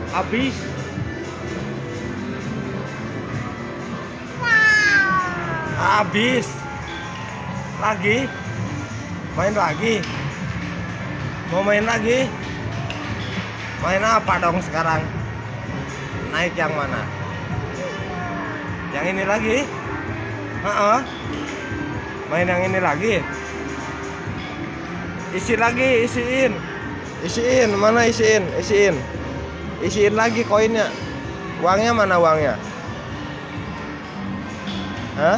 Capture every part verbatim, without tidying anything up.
Habis. Habis. Lagi. Main lagi. Mau main lagi? Main apa dong sekarang? Naik yang mana? Yang ini lagi? Heeh. Main yang ini lagi? Isi lagi, isiin. Isiin, mana isiin? Isiin. Isiin lagi koinnya. Uangnya mana uangnya? Hah?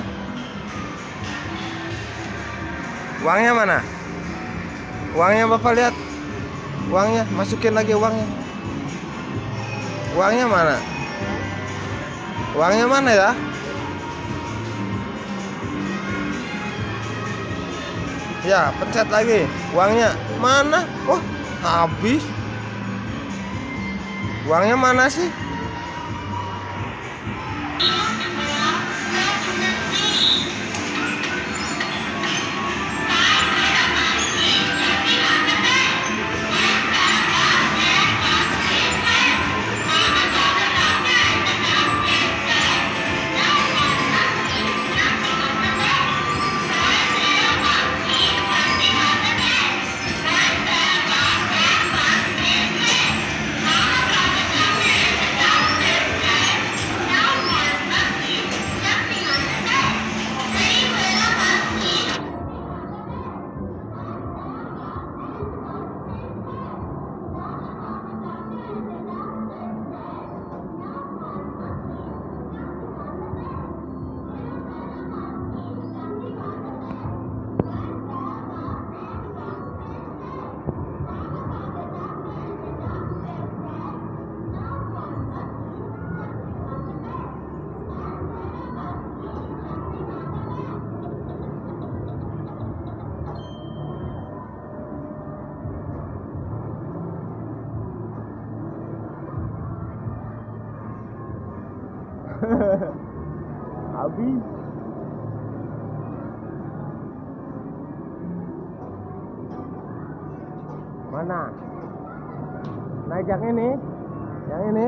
Uangnya mana? Uangnya Bapak lihat. Uangnya, masukin lagi uangnya. Uangnya mana? Uangnya mana ya? Ya, pencet lagi. Uangnya mana? Oh, habis. Uangnya mana sih? Habis. Mana? Naik yang ini? Yang ini?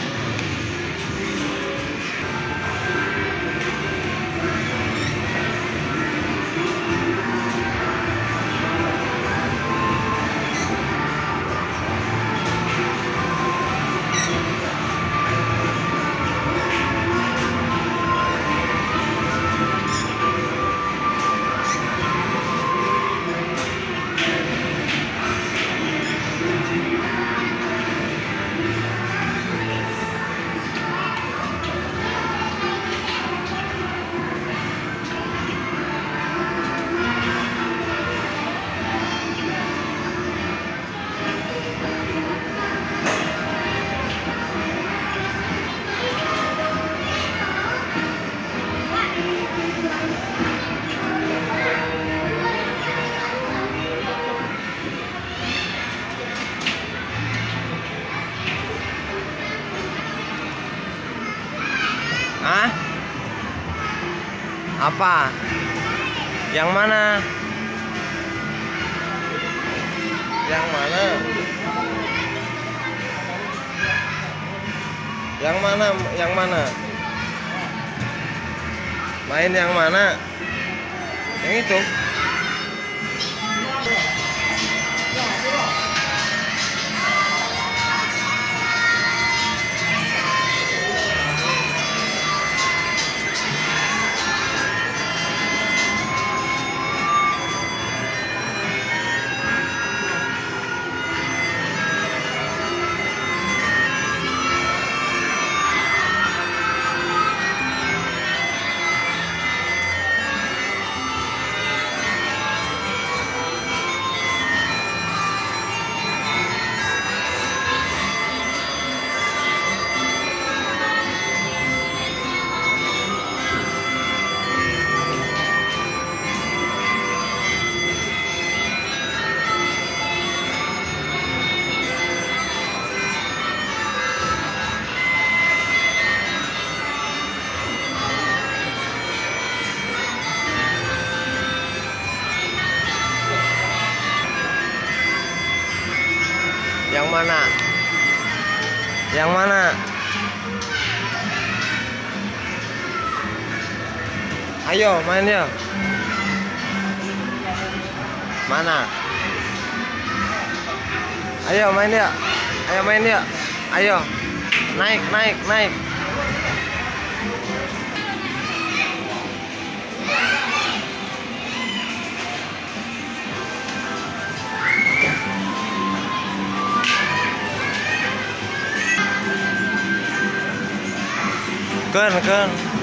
Hah? Apa? Yang mana? Yang mana? Yang mana? Yang mana? Main yang mana? Yang itu. Yang mana? Yang mana? Ayo main ya. Mana? Ayo main ya. Ayo main ya. Ayo. Naik, naik, naik. Ken, ken.